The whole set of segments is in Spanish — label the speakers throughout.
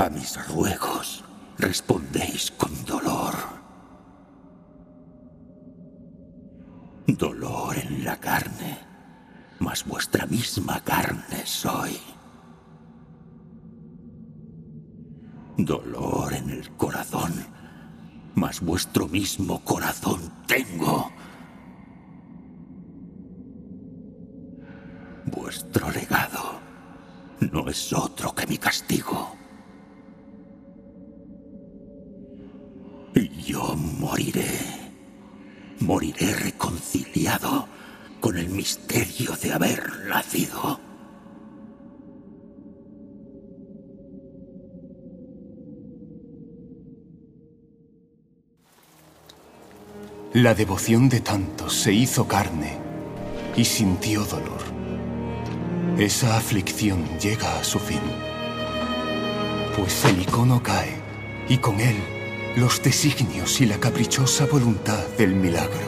Speaker 1: A mis ruegos respondéis con dolor. Dolor en la carne, mas vuestra misma carne soy. Dolor en el corazón, mas vuestro mismo corazón tengo. Vuestro legado no es otro que mi castigo. Y yo moriré reconciliado con el misterio de haber nacido.
Speaker 2: La devoción de tantos se hizo carne y sintió dolor. Esa aflicción llega a su fin, pues el icono cae y con él los designios y la caprichosa voluntad del milagro.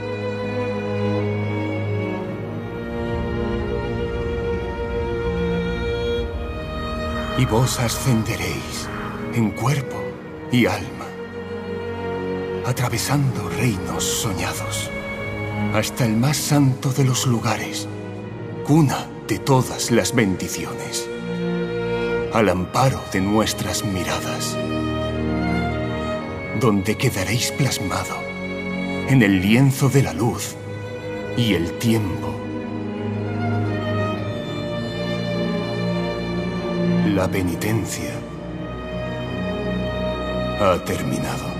Speaker 2: Y vos ascenderéis en cuerpo y alma, atravesando reinos soñados, hasta el más santo de los lugares, cuna de todas las bendiciones, al amparo de nuestras miradas, donde quedaréis plasmado en el lienzo de la luz y el tiempo. La penitencia ha terminado.